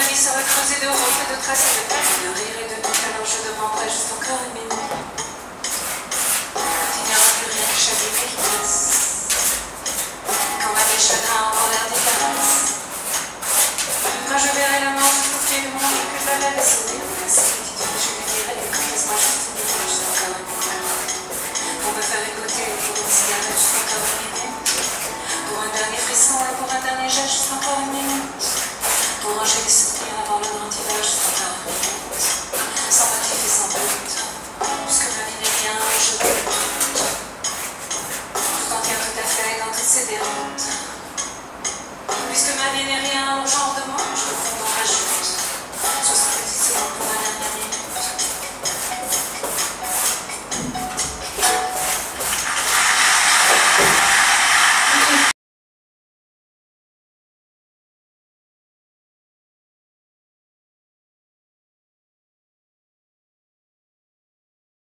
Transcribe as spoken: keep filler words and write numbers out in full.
nuit sera creusée de rompes et de traces et de peine, de rire et de doute, alors je demanderai juste encore une minute. Quand il n'y aura plus rien, chaque qui passe. Quand ma vie chagrin aura l'air des caresses. Quand je verrai la mort au pied de mon lit, que je la laisse sourire, mais cette petite fille, je lui dirai, laisse-moi juste une minute, juste encore une minute. Pour me faire écouter, pour une cigarette, juste encore une minute. Pour un dernier frisson et pour un dernier geste, juste encore une minute. Pour ranger les souvenirs avant le grand hiver, juste encore une minute.